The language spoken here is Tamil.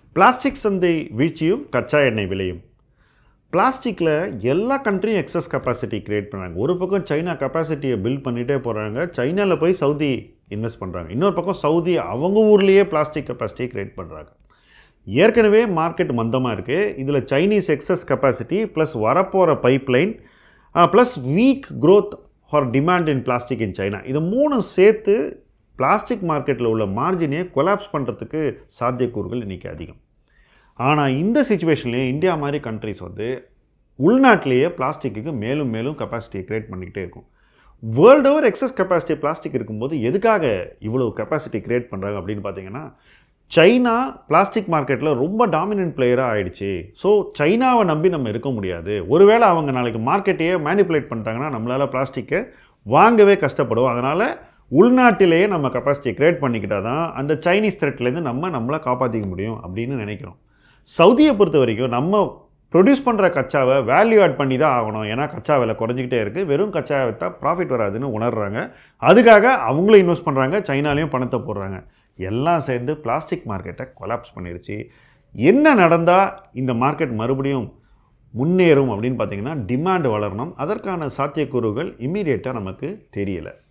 பிளாஸ்டிக் சந்தை வீழ்ச்சியும் கச்சா எண்ணெய் விலையும். பிளாஸ்டிக்கில் எல்லா கண்ட்ரியும் எக்ஸஸ் கெப்பாசிட்டி கிரியேட் பண்ணுறாங்க. ஒரு பக்கம் சைனா கெப்பாசிட்டியை பில்ட் பண்ணிகிட்டே போகிறாங்க. சைனாவில் போய் சவுதி இன்வெஸ்ட் பண்ணுறாங்க. இன்னொரு பக்கம் சவுதி அவங்க ஊர்லேயே பிளாஸ்டிக் கெப்பாசிட்டியை கிரியேட் பண்ணுறாங்க. ஏற்கனவே மார்க்கெட் மந்தமாக இருக்குது. இதில் சைனீஸ் எக்ஸஸ் கெப்பாசிட்டி ப்ளஸ் வரப்போகிற pipeline plus weak growth for demand in plastic in China, இது மூணும் சேர்த்து பிளாஸ்டிக் மார்க்கெட்டில் உள்ள மார்ஜினை கொலாப்ஸ் பண்ணுறதுக்கு சாத்தியக்கூறுகள் இன்றைக்கி அதிகம். ஆனால் இந்த சிச்சுவேஷன்லேயே இந்தியா மாதிரி கண்ட்ரிஸ் உள்நாட்டிலேயே பிளாஸ்டிக்கு மேலும் மேலும் கெப்பாசிட்டியை க்ரியேட் பண்ணிக்கிட்டே இருக்கும். World over excess capacity plastic இருக்கும்போது எதுக்காக இவ்வளோ கெப்பாசிட்டி க்ரியேட் பண்ணுறாங்க அப்படின்னு பார்த்தீங்கன்னா, சைனா பிளாஸ்டிக் மார்க்கெட்டில் ரொம்ப டாமினன்ட் பிளேயராக ஆகிடுச்சு. ஸோ சைனாவை நம்பி நம்ம இருக்க முடியாது. ஒருவேளை அவங்க நாளைக்கு மார்க்கெட்டையே மேனிப்புலேட் பண்ணிட்டாங்கன்னா நம்மளால் பிளாஸ்டிக்கை வாங்கவே கஷ்டப்படும். அதனால் உள்நாட்டிலேயே நம்ம கெப்பாசிட்டியை க்ரியேட் பண்ணிக்கிட்டால் தான் அந்த சைனீஸ் த்ரெட்லேருந்து நம்மளை காப்பாற்றிக்க முடியும் அப்படின்னு நினைக்கிறோம். சவுதியை பொறுத்த வரைக்கும் நம்ம ப்ரொடியூஸ் பண்ணுற கச்சாவை வேல்யூ ஆட் பண்ணி தான் ஆகணும். ஏன்னா கச்சா விலை குறைஞ்சிக்கிட்டே இருக்குது. வெறும் கச்சாவை விற்றா ப்ராஃபிட் வராதுன்னு உணர்றாங்க. அதுக்காக அவங்களும் இன்வெஸ்ட் பண்ணுறாங்க, சைனாலையும் பணத்தை போடுறாங்க. எல்லாம் சேர்ந்து பிளாஸ்டிக் மார்க்கெட்டை கொலாப்ஸ் பண்ணிடுச்சு. என்ன நடந்தால் இந்த மார்க்கெட் மறுபடியும் முன்னேறும் அப்படின்னு பார்த்தீங்கன்னா, டிமாண்ட் வளரணும். அதற்கான சாத்தியக்கூறுகள் இம்மீடியட்டாக நமக்கு தெரியலை.